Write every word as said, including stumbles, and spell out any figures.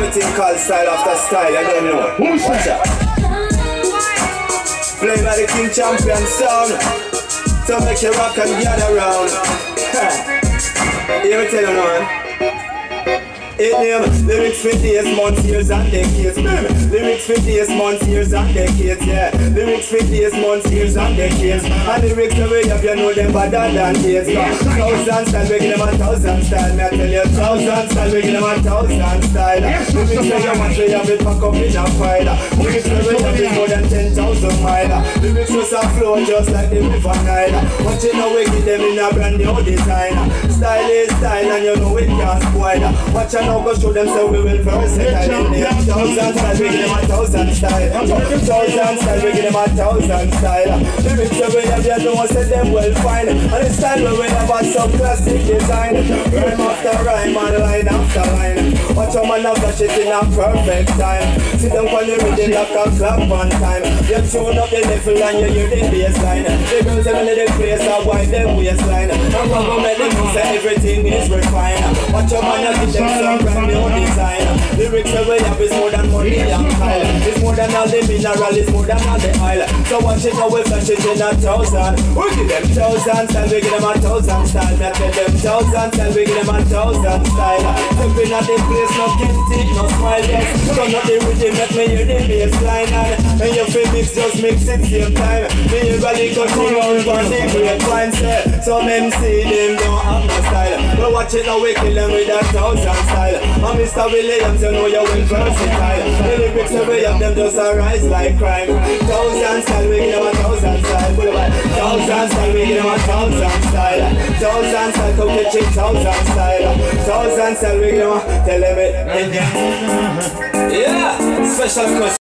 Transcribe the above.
thing called style after style, I don't know. Who's that? Play by the King Champion sound. So make you rock and gather around. Here we tell you man. It name lyrics for days, months, years and decades. Lyrics for days, months, years and decades. Yeah, lyrics for days, months, years and decades. And lyrics the way up, you know them better than days. Thousand style, we give them a thousand style. Me I tell you, thousand style, we give them a thousand style. Lyrics for you want to have it pack up in a file. Lyrics for you have it more than ten thousand miles. Lyrics just a flow just like the river Nile. Watch it now, we give them in a brand new design. Style is style, and you know it can't spoil. Watch out. Go show them so we will versatile. Thousand style, we give them a thousand style. Thousand style, we give them a thousand style. Lyrics the way of you don't say them well fine. And the style we will have a some classic design. Rhyme after rhyme and line after line. Watch how man have flash it in a perfect time. Sit down on the rhythm like a clap one time. You tune up the level and you hear the bass line. The girls them in the place are wind them waistline. And one go make them say everything is refined. Watch how man have give them some brand new design. Lyrics the way up is more than money and style. It's more than all the mineral, it's more than all the oil. So watch it how we flash it in a thousand. We give them thousand style, we give them a thousand style. Me I tell them thousand style, we give them a thousand style. Jumping at the place, no guilty, no smile. Yes, turn up the rhythm, make me hear the bass line. And you feel mix, just mix it same time. Me hear really cutting out on the great wine. Some M C them don't have no style. But watch it now, we kill them with a thousand style. And Mister Williams, you know you're well versatile. The lyrics the way of them just arise like crime. Thousand style, we give them a thousand style. Thousand style, we give them a thousand style. Thousand style, come catch it, thousand style. Thousand style, we give them a, tell them it. Yeah, special question.